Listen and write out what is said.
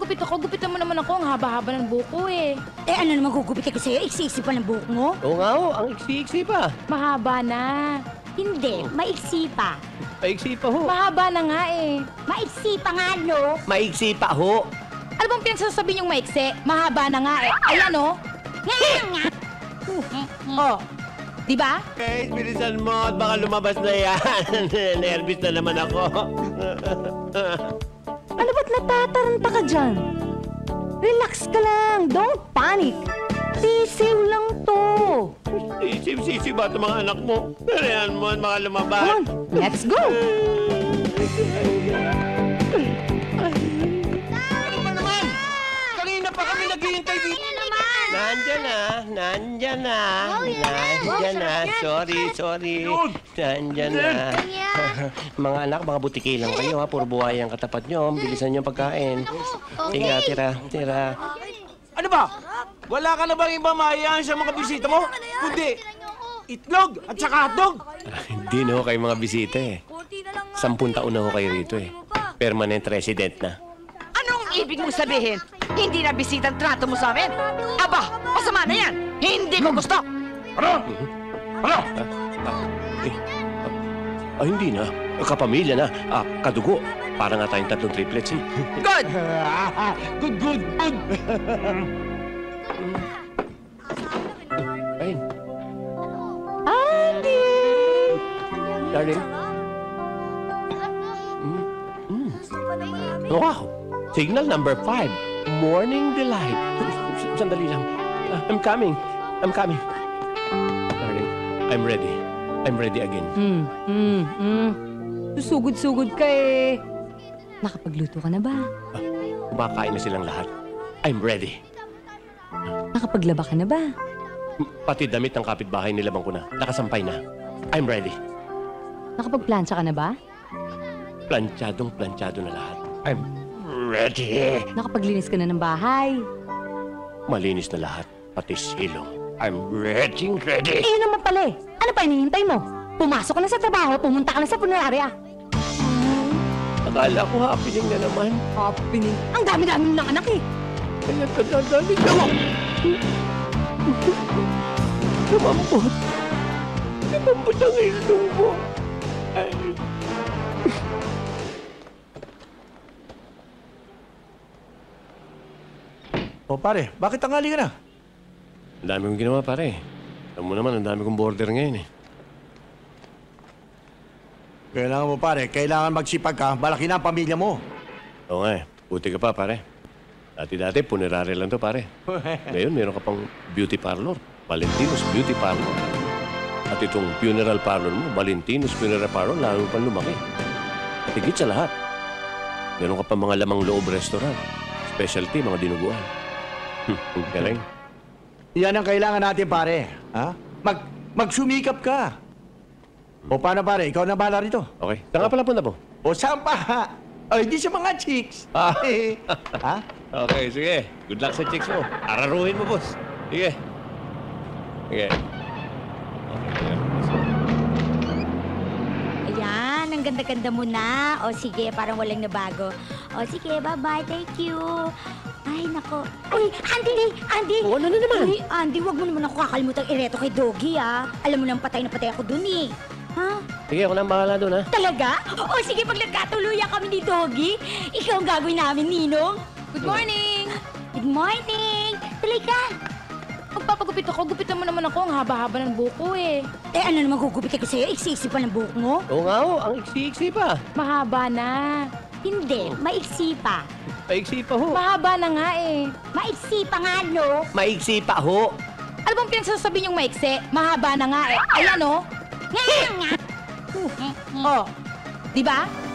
magpapagupit ako, gupitan mo naman ako. Ang haba-haba ng buko eh. Eh ano naman gugupitin ko sa'yo? Iksi-iksi pa ng buhok mo? Oo nga ho, ang iksi-iksi pa. Mahaba na. Hindi, maiksi pa. Maiksi pa ho. Mahaba na nga eh. Maiksi pa nga, no? Maiksi pa ho. Ano bang pinagsasabi niyong maikse? Mahaba na nga eh. Ayan oh. Nga! Oh. Di ba? Okay, bilisan mo at baka lumabas na yan. Nervous na naman ako. Ano ba't natataranta ka dyan? Relax ka lang. Don't panic. Sisiw lang to. Sisip-sisip ba ito mga anak mo? Pero mo at baka lumabas. Come on, let's go. Ano ba naman? Kanina pa kami naghihintay dito. Nandyan na, nandyan na, nandyan na. Sorry. Nandyan na. Mga anak, mga butiki lang kayo ha. Puro buhay ang katapat nyo. Bilisan nyo ang pagkain. Sige, tira. Ano ba? Wala ka na bang ibang maayaan sa mga bisita mo? Kundi, itlog at saka hotdog. Hindi na ho kayo mga bisita eh. 10 taon na ho kayo rito eh. Permanent resident na. Anong ibig mong sabihin? Hindi na bisita ang trato mo sa amin? Aba, masama na yan! Hindi ko gusto! Hindi na. Kapamilya na. Kadugo. Para nga tayong 3 triplets eh. Good! Good. Ayun. Andy! Darling. Wow! Signal number 5. Morning delight. Sandali lang. I'm coming. Darling, I'm ready. I'm ready again. Susugod-sugod ka eh. Nakapagluto ka na ba? Kumakain na silang lahat. I'm ready. Nakapaglaba ka na ba? Pati damit ng kapitbahay nilabang ko na. Nakasampay na. I'm ready. Nakapagplansya ka na ba? Planchadong-planchado na lahat. I'm ready. Nakapaglinis ka na ng bahay? Malinis na lahat. Pati silong. I'm ready. Eh, yun naman pala eh. Ano pa hinihintay mo? Pumasok ka na sa trabaho, pumunta ka na sa punerarya. Akala ko happening na naman. Happening. Ang dami-dami mo ng anak eh. Kaya kadadalig ako. Lumambot. Lumambot ang ilong mo. Ay. O pare, bakit tanghali ka na? Ang dami kong ginawa, pare. Alam mo naman, ang dami kong border ngayon eh. Kailangan mo pare, kailangan magsipag ka, malaki na ang pamilya mo. Oo nga eh. Buti ka pa, pare. Dati-dati, punerary lang to, pare. Ngayon, meron ka pang beauty parlor. Valentino's Beauty Parlor. At itong funeral parlor mo, Valentino's Funeral Parlor, lalo pang lumaki. Higit sa lahat. Meron ka pa mga lamang loob restaurant. Specialty, mga dinuguan. Ang galing. Yan ang kailangan natin pare. Ha? Magsumikap ka. O paano pare, ikaw na bahala rito. Okay. Saan ka pala punta po? O saan pa? O hindi sa mga chicks. Ha? Okay, sige. Good luck sa chicks mo. Araruhin mo, boss. Sige. Sige. Ayan, ang ganda-ganda mo na. O sige, parang walang nabago. O sige, bye-bye. Thank you. Ay, nako. Uy, Andy! Oo, ano na naman? Uy, Andy, wag mo naman ako kakalimutan ireto kay Doggy, ah. Alam mo nang patay na patay ako dun, eh. Ha? Sige, ako na ang bahala doon, ha? Talaga? O sige, pag nagkatuluyan kami ni Doggy, ikaw ang gagawin namin, Ninong. Good morning! Good morning! Tuloy ka! Magpapagupit ako, gupitan mo naman ako. Ang haba-haba ng buko eh. Eh ano naman gugupitin ko sa'yo? Iksi-iksi pa ng buhok mo? Oo nga ho, ang iksi-iksi pa. Mahaba na. Hindi, maiksi pa. Maiksi pa ho. Mahaba na nga eh. Maiksi pa nga, no? Maiksi pa ho. Ano bang pinagsasabi niyong maikse? Mahaba na nga eh. Ayan oh. Nga! Oh. Di ba?